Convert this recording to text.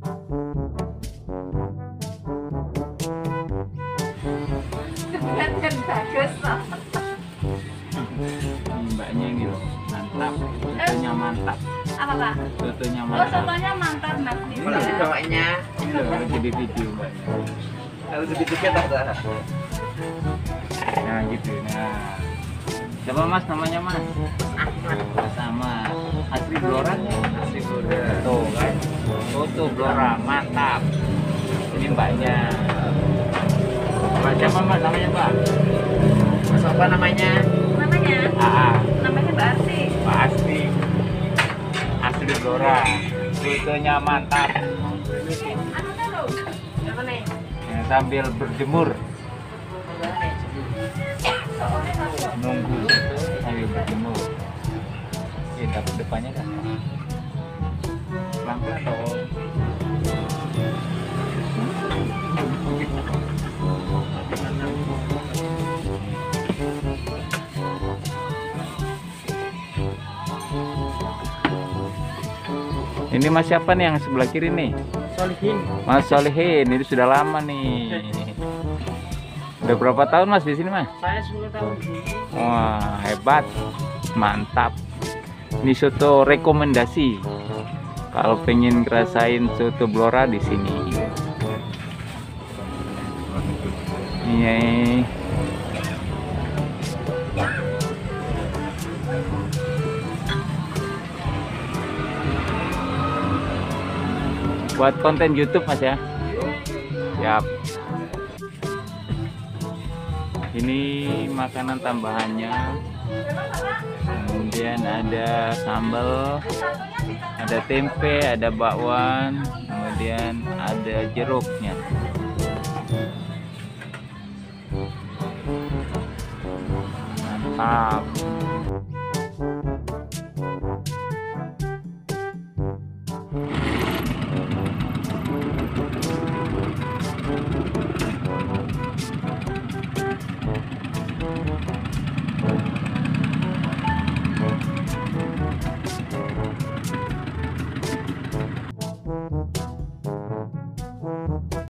Kebetulan bagus. Mbaknya ini loh, mantap. Sotonya mantap. Apa Pak? Sotonya Oh mantap. sotonya mantap Mas. Mana sih bawanya? Ini loh, lagi di video mbaknya. Harus lebih dikit tak? Nah gitu, nah. Siapa Mas namanya Mas? Sama asli Blora. Asli Blora. Tuh kan, foto Blora mantap. Ini mbaknya. Mbak siapa Mas namanya Mbak? Mas apa namanya? Namanya? Namanya Mbak Arsi. Mbak Asli. Asli Blora. Fotonya mantap. Anunya loh. Yang mana? Yang sambil berjemur. Nunggu sambil berjemur. Dapet depannya kan? Pelan-pelan dong. Ini Mas siapa nih yang sebelah kiri nih? Solihin. Mas Solihin, ini sudah lama nih. Udah berapa tahun Mas di sini Mas? Saya 10 tahun. Wah hebat, mantap. Ini soto rekomendasi. Kalau pengen ngerasain soto Blora di sini. Ini buat konten YouTube Mas ya. Siap. Ini makanan tambahannya. Kemudian ada sambal, ada tempe, ada bakwan, kemudian ada jeruknya. Mantap.